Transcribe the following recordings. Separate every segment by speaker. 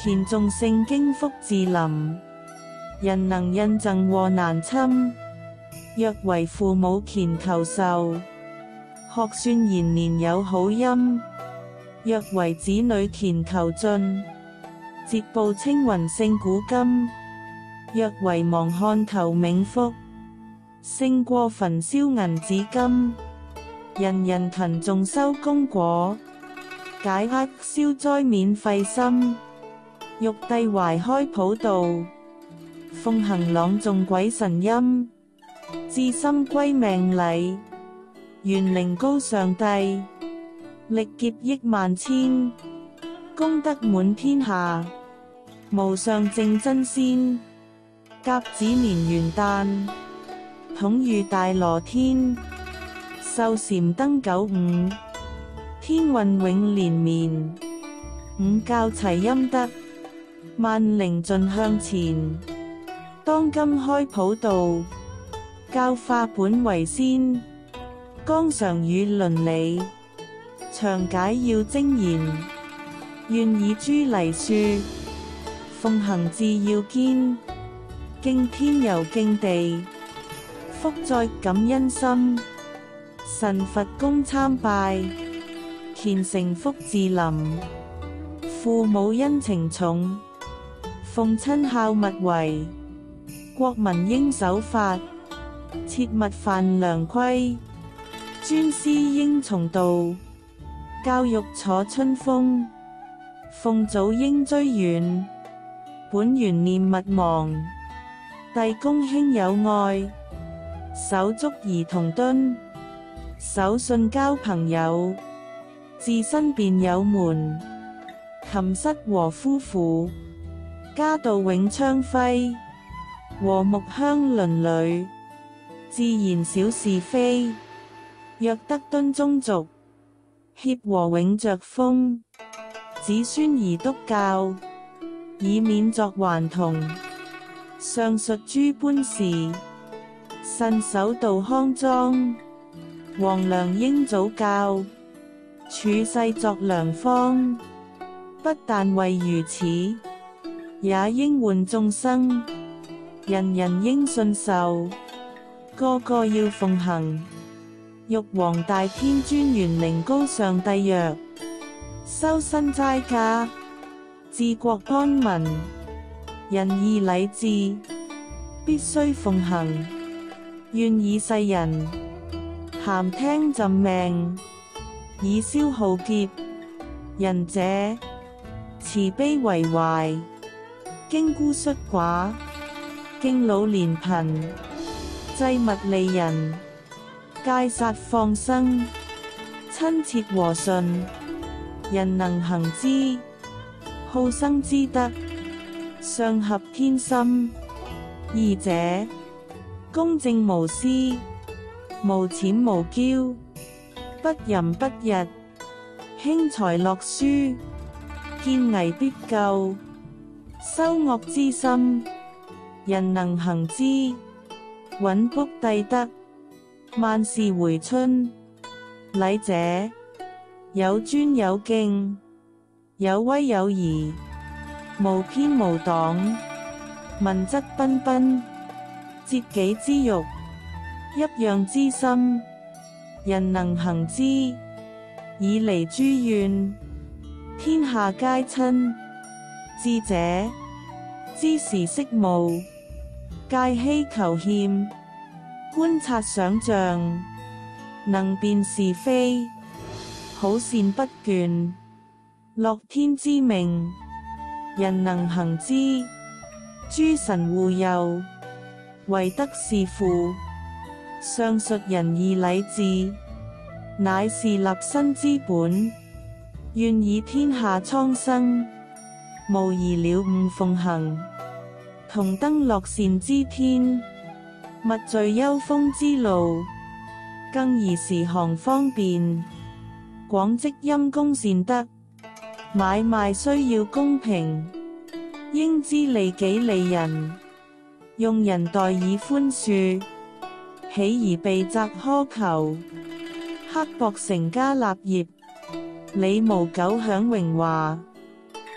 Speaker 1: 虔誦聖經福至臨，人能印贈禍難侵。若為父母虔求壽，學算延年有好音。若為子女虔求進，節報青雲勝古今。若為亡漢求冥福，勝過焚燒銀紙金。人人勤誦收功果，解厄消災免費心。玉帝懷開普渡，奉行朗誦鬼神音。至心歸命禮，玄靈高上帝。歷劫億萬千，功德滿天下。無上正真仙，甲子年元旦，統御大羅天。壽禪登95，天運永連綿。五教齊陰德，萬靈盡向前。當今開普渡，教化本為先。綱常與倫理，詳解要精研。願以諸黎庶，奉行至要堅。敬天又敬地，福在感恩心。神佛公參拜，虔誠福至臨。父母恩情重，奉親孝勿違。國民應守法，切勿犯良規。尊師應從道，教育楚春風。奉祖應追遠，本源念勿忘。弟恭兄友愛，手足兒童敦。守信交朋友，自身便有門。琴瑟和夫婦，家道永昌輝。和睦鄉鄰裏，自然少是非。若得敦宗族，協和永着風。子孫宜督教，以免作頑童。上述諸般事，慎守道康莊。皇良應早教，處世作良方。不但為如此，也應喚眾生。人人應信受，個個要奉行。玉皇大天尊玄靈高上帝曰：修身齋家，治國安民，仁義禮智，必須奉行。願以世人咸聽朕命，以消浩劫。仁者，慈悲為懷，經孤率寡，敬老憐貧，濟物利人，戒殺放生，親切和順。人能行之，好生之德，相合天心。二者，公正無私，無諂無驕，不淫不逸，輕財樂書，見危必救，羞惡之心。人能行之，穩卜帝德，萬事回春。禮者，有尊有敬，有威有儀，無偏無黨，文質彬彬，節己之欲，揖讓之心。人能行之，以離諸怨，天下皆親。智者，知時識務，戒希求欠，觀察想象，能辨是非，好善不倦，樂天之命。人能行之，諸神護佑，唯德是父。上述仁義禮智，乃是立身之本。願以天下蒼生，無疑了悟奉行，同登樂善之天，勿墜幽風之路。更宜時行方便，廣積陰功善德。買賣需要公平，應知利己利人，用人待以寬恕，豈而被責苛求？刻薄成家立業，理無久享榮華。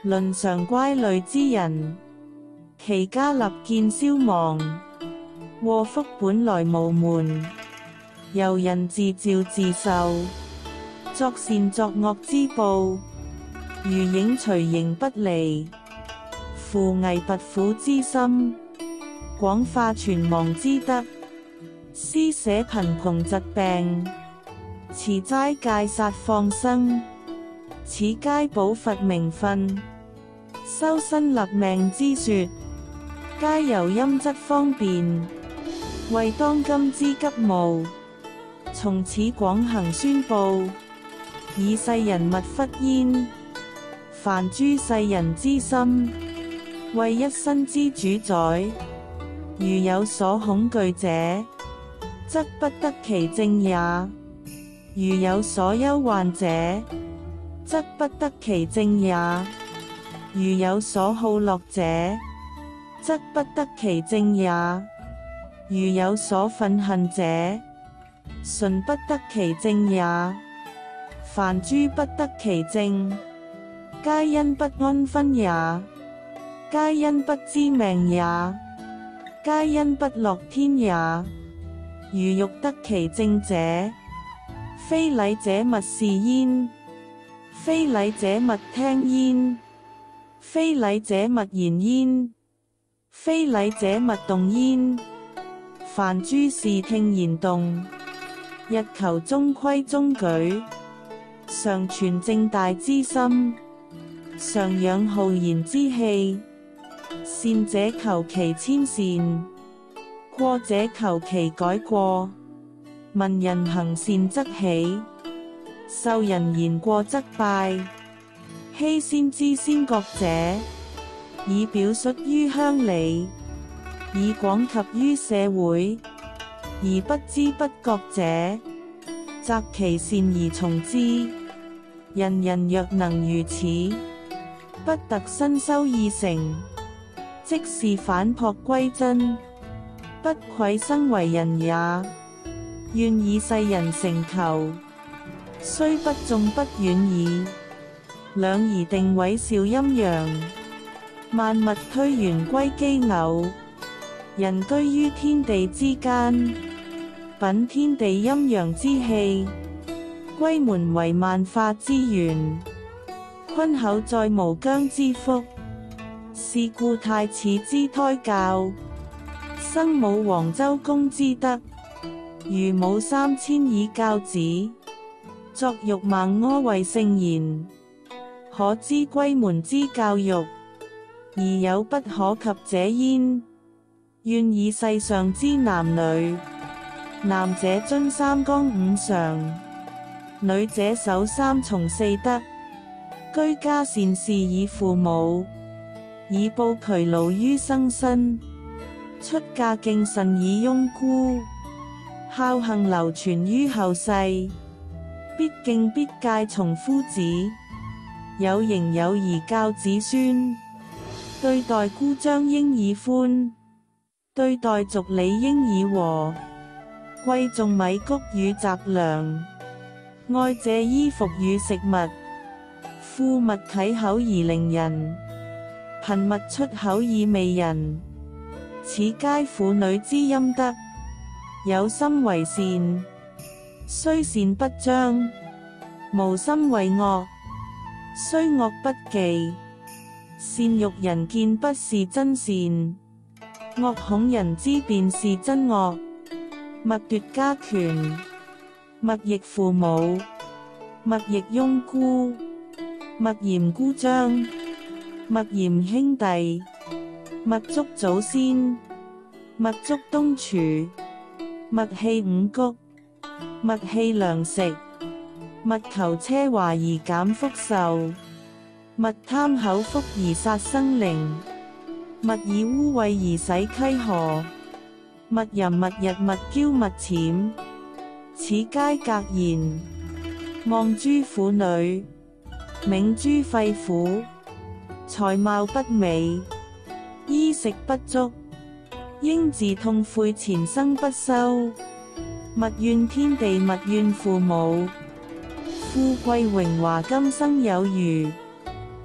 Speaker 1: 倫常乖戾之人，其家立見消亡。禍福本來無門，由人自召自受。作善作惡之報，如影隨形不離。扶危拔苦之心，廣化存亡之德。施捨貧窮疾病，持齋戒殺放生，此皆補佛名分。修身立命之說，皆由陰質方便，為當今之急務。從此廣行宣佈，以世人勿忽焉。凡諸世人之心，為一身之主宰。如有所恐懼者，則不得其正也；如有所憂患者，則不得其正也；如有所好樂者，則不得其正也；如有所憤恨者，純不得其正也。凡諸不得其正，皆因不安分也，皆因不知命也，皆因不樂天也。如欲得其正者，非禮者勿視焉，非禮者勿聽焉，非禮者勿言焉，非禮者勿動焉。凡諸事聽言動，日求中規中矩，常存正大之心，常養浩然之氣。善者求其遷善，過者求其改過。聞人行善則喜，受人言過則拜。希先知先覺者，以表率於鄉里，以廣及於社會。而不知不覺者，擇其善而從之。人人若能如此，不特身修二成，即是返璞歸真，不愧生為人也。願以世人成求，雖不中不遠矣。兩儀定位兆陰陽，萬物推元歸基偶。人居於天地之間，稟天地陰陽之氣，歸門為萬化之源。坤厚載無疆之福，是故太始之胎教，生武王周公之德。如母3000以教子，作育孟阿為聖賢。可知歸門之教育，而有不可及者焉。願以世上之男女，男者遵三綱五常，女者守三從四德。居家善事以父母，以報劬勞於生身。出嫁敬慎以擁孤，孝行流傳於後世。必敬必戒從夫子，有形有儀教子孫。對待姑張應以寬，對待族里應以和。貴重米穀與雜糧，愛借衣服與食物。富物啟口而令人，貧物出口以媚人。此皆婦女之陰德。有心為善，雖善不彰；無心為惡，雖惡不忌。善欲人見不是真善，惡恐人知便是真惡。勿奪家權，勿逆父母，勿逆擁孤，勿嫌姑張，勿嫌兄弟，勿觸祖先，勿觸東廚，勿棄五穀，勿棄糧食，勿求奢華而減福壽，勿貪口腹而殺生靈，勿以污穢而洗溪河，勿淫勿逸勿驕勿諂。此皆格言，望諸婦女，銘諸肺腑。才貌不美，衣食不足，應自痛悔前生不修。勿怨天地，勿怨父母，富貴榮華今生有餘。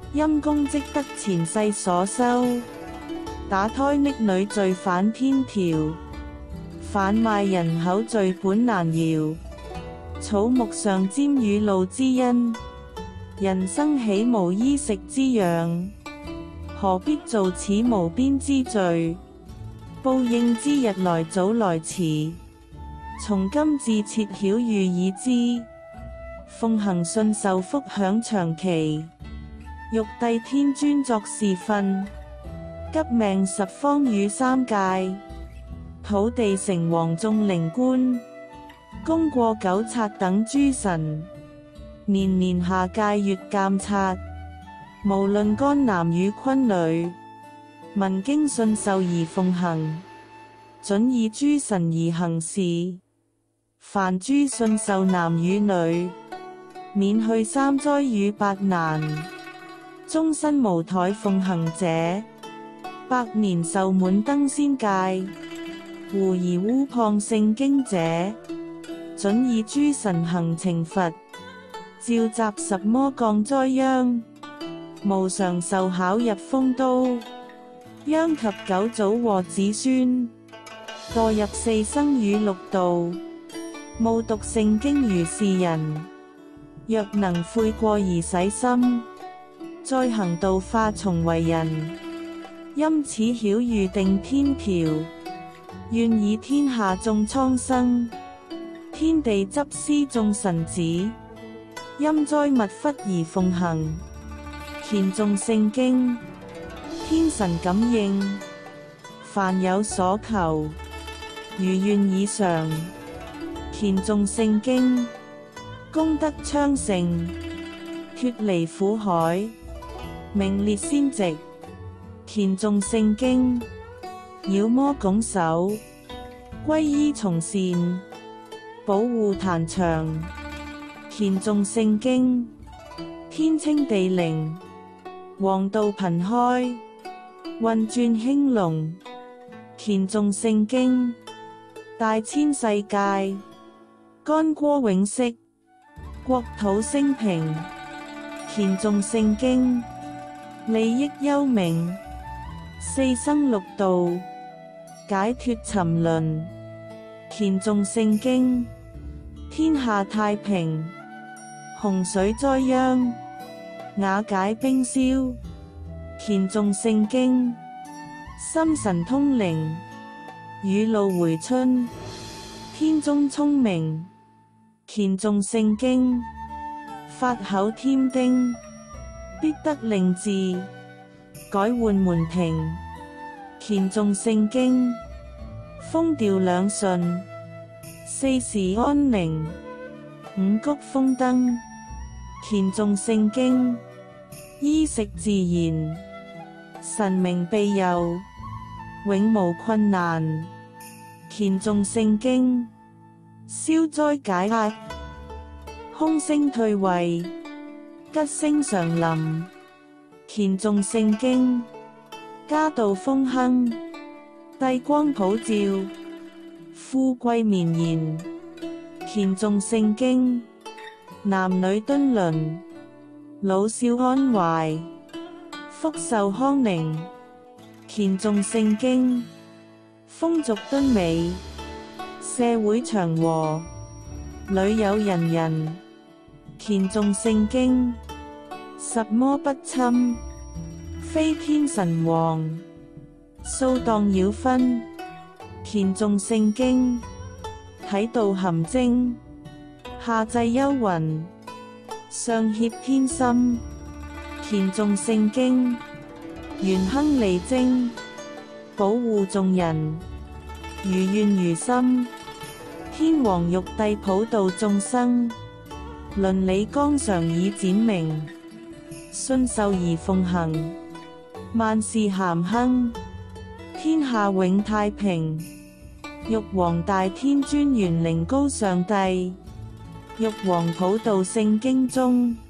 Speaker 1: 陰公積得前世所修，打胎溺女罪反天條，販賣人口罪本難饒。草木上沾雨露之恩，人生豈無衣食之養？何必做此無邊之罪？報應之日來早來遲，從今自設曉諭以知。奉行信受福享長期，玉帝天尊作事訓，急命十方與三界，土地城隍眾靈官，功過九察等諸神，年年下界月監察，無論干男與坤女，聞經信受而奉行，準以諸神而行事。凡諸信受男與女，免去三災與八難，終身無怠奉行者，百年壽滿登仙界。狐疑污謗聖經者，準以諸神行懲罰，召集十魔降災殃，無常受考入風刀，殃及九祖和子孫，墮入四生與六道。務讀聖經如是人，若能悔過而洗心，再行道化從為人。因此曉諭定天條，願以天下眾蒼生，天地執司眾臣子，陰災勿忽而奉行，虔誦聖經，天神感應，凡有所求，如願以償。虔誦聖經，功德昌盛，脫離苦海，名列仙籍。虔誦聖經，妖魔拱手，皈依從善，保護壇場。虔誦聖經，天清地靈，黃道頻開，運轉興隆。虔誦聖經，大千世界，干戈永息，國土升平。虔誦聖經，利益幽冥，四生六道，解脫沉淪。虔誦聖經，天下太平，洪水災殃，瓦解冰消。虔誦聖經，心神通靈，雨露回春，天中聰明。虔誦聖經，法口添丁，必得令治，改換門庭。虔誦聖經，風調兩順，四時安寧，五穀豐登。虔誦聖經，衣食自然，神明庇佑，永無困難。虔誦聖經，消災解厄，凶星退位，吉星常臨。虔誦聖經，家道豐亨，帝光普照，富貴綿延。虔誦聖經，男女敦倫，老少安懷，福壽康寧。虔誦聖經，風俗敦美，社會祥和，女有人人。虔誦聖經，十魔不侵，非天神王，掃蕩擾紛。虔誦聖經，體道含精，下濟幽雲，上協天心。虔誦聖經，元亨利貞，保護眾人，如願如心。天皇玉帝普渡眾生，倫理綱常以展明，信受而奉行，萬事咸亨，天下永太平。玉皇大天尊玄靈高上帝，玉皇普渡聖經中。